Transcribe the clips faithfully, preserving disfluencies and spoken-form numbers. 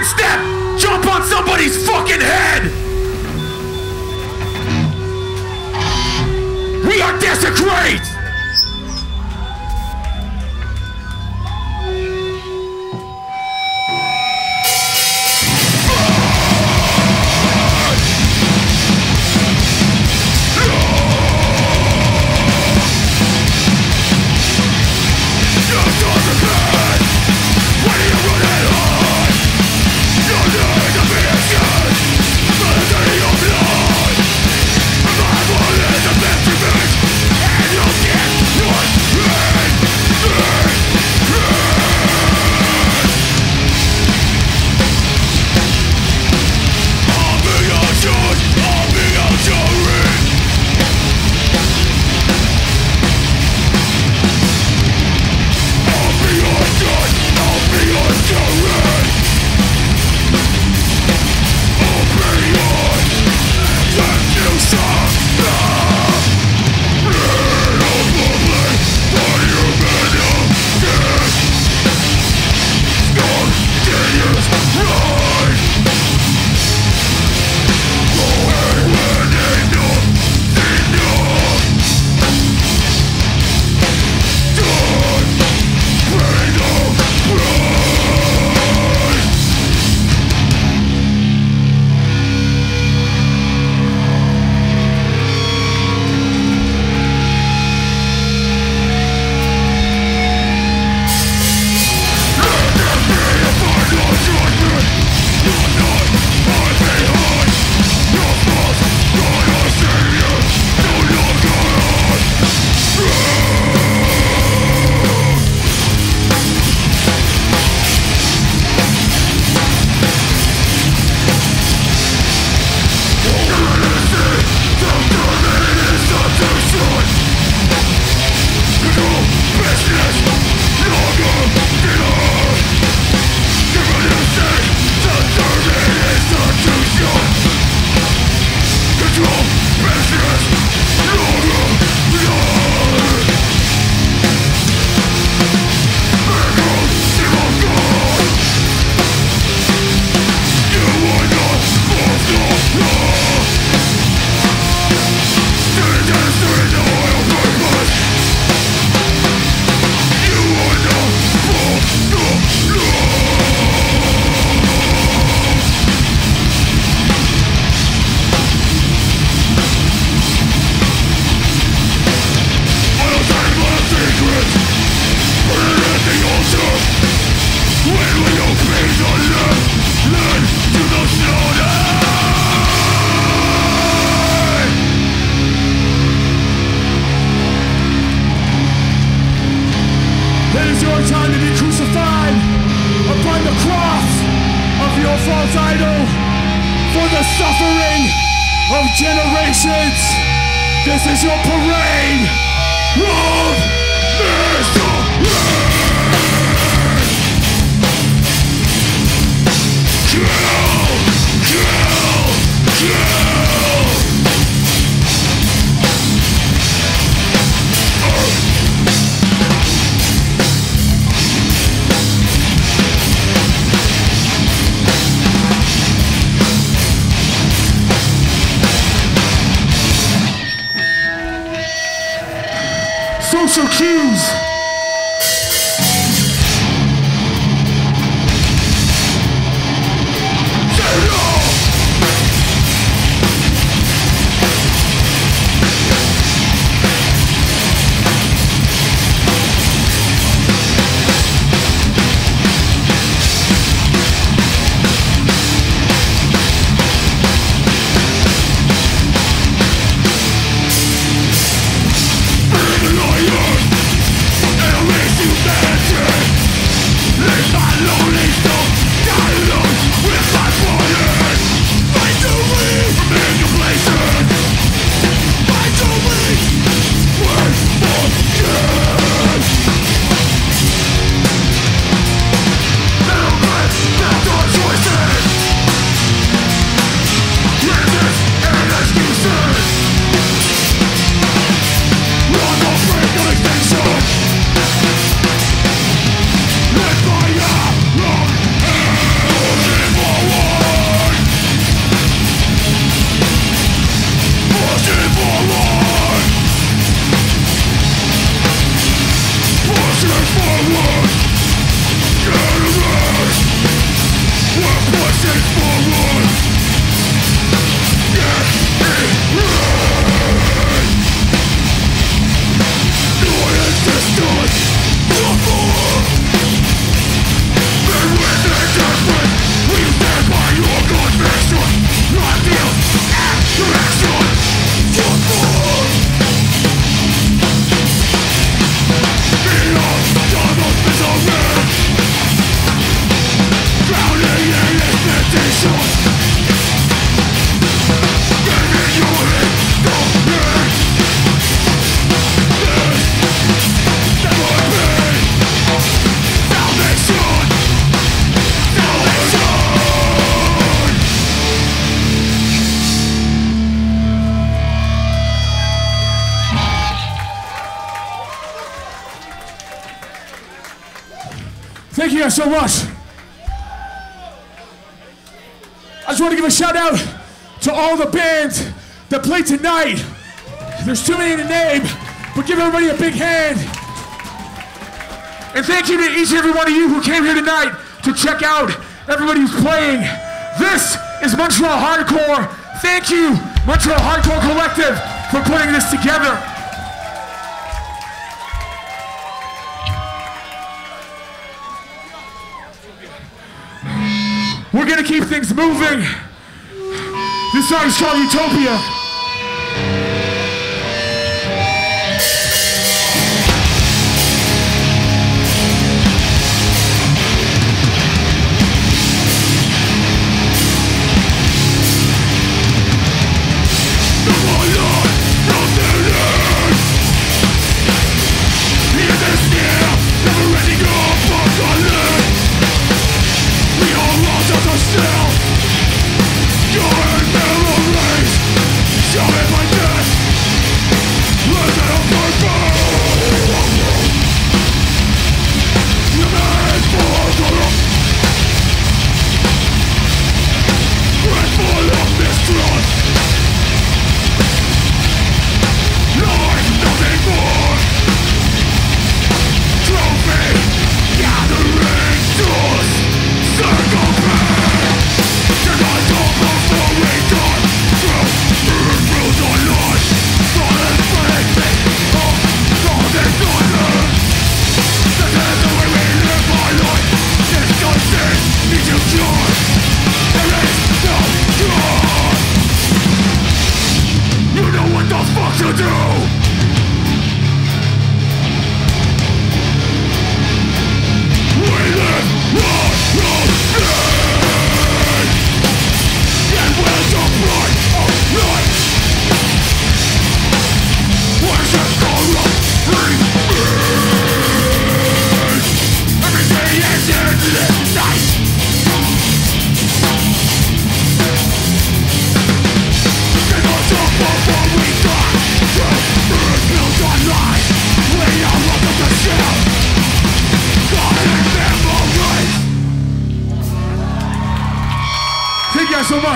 fucking step, jump on somebody's fucking head! We are Desecrate! Social cues. Lion! Thank you guys so much. I just want to give a shout out to all the bands that played tonight. There's too many to name, but give everybody a big hand. And thank you to each and every one of you who came here tonight to check out everybody who's playing. This is Montreal Hardcore. Thank you, Montreal Hardcore Collective, for putting this together. We're gonna keep things moving. This song is called Utopia. So much.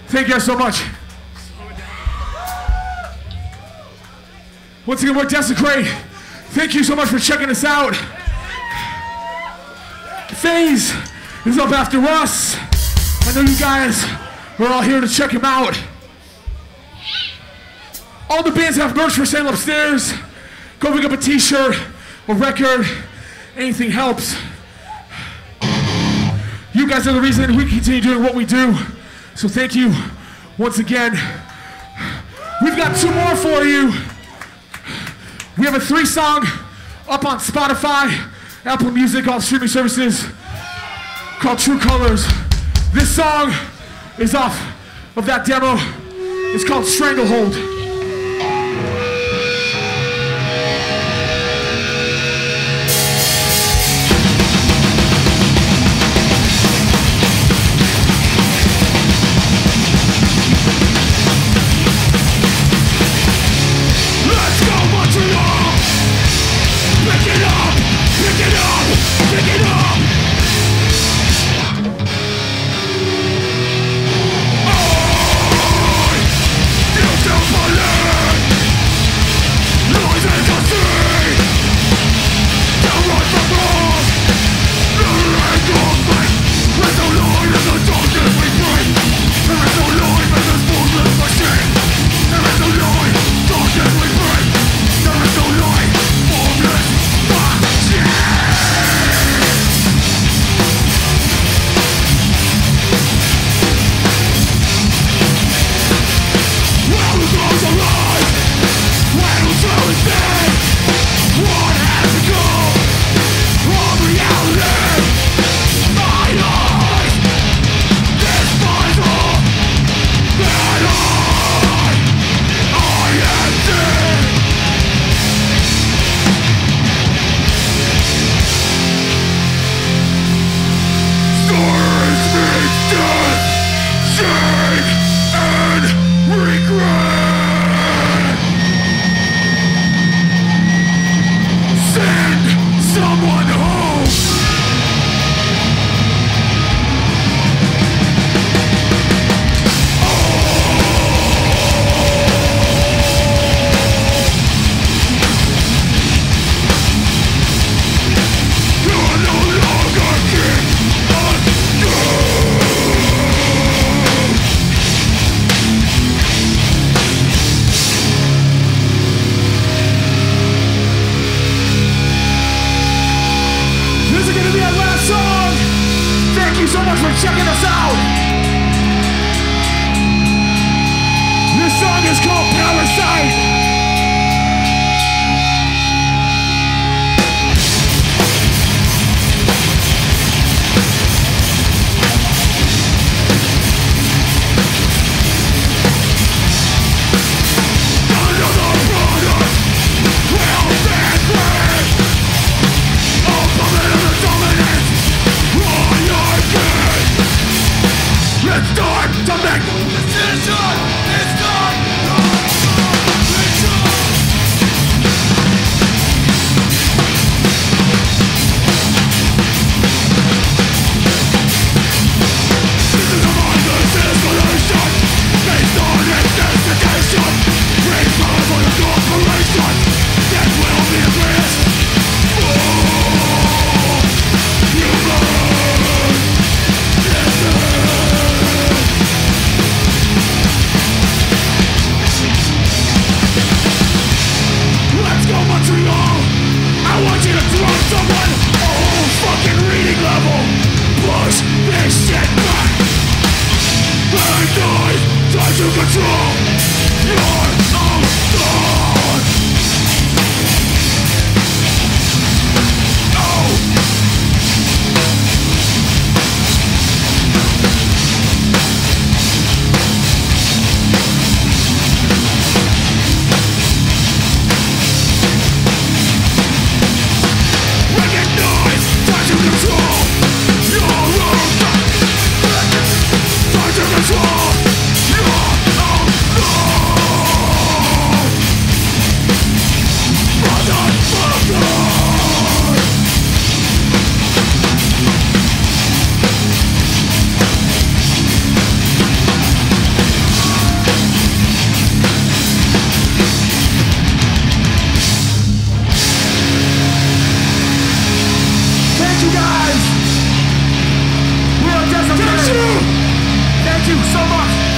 Thank you guys so much. Once again, we're Desecrate. Thank you so much for checking us out. FaZe is up after us. I know you guys are all here to check him out. All the bands have merch for sale upstairs. Go pick up a t-shirt, a record, anything helps. You guys are the reason we continue doing what we do. So thank you once again. We've got two more for you. We have a three song up on Spotify, Apple Music, all streaming services, called True Colors. This song is off of that demo. It's called Stranglehold. Control your own life. you guys. We're on Desert. Thank you so much.